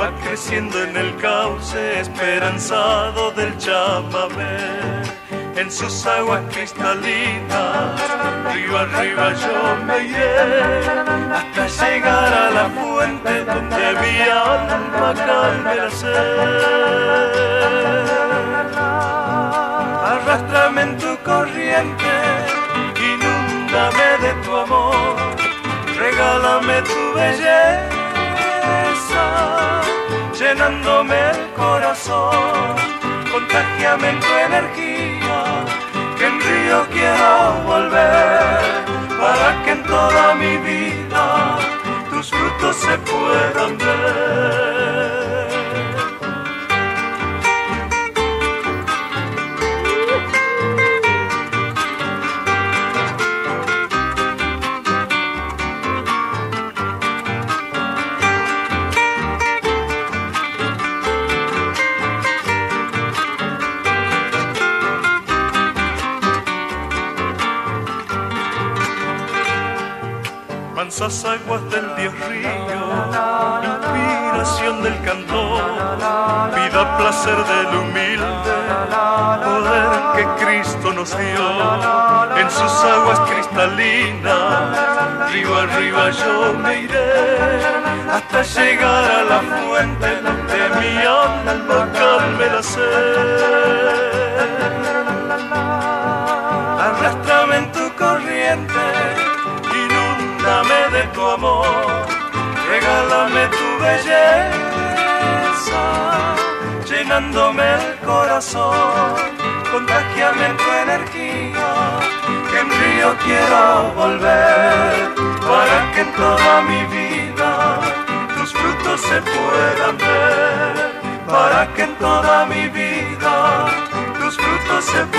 va creciendo en el cauce esperanzado del chamamé. En sus aguas cristalinas, río arriba yo me iré, hasta llegar a la fuente donde mi alma calme la sed. Arrástrame en tu corriente, inúndame de tu amor, regálame tu belleza, llenándome el corazón, contágiame en tu energía, que en río quiero volver, para que en toda mi vida tus frutos se puedan ver. Mansas aguas del Dios río, inspiración del cantor, vida, placer del humilde, poder que Cristo nos dio. En sus aguas cristalinas, río arriba yo me iré, hasta llegar a la fuente donde mi alma calme la sed. Arrástrame en tu corriente, dame de tu amor, regálame tu belleza, llenándome el corazón, contágiame en tu energía, que en río quiero volver, para que en toda mi vida tus frutos se puedan ver, para que en toda mi vida tus frutos se puedan ver.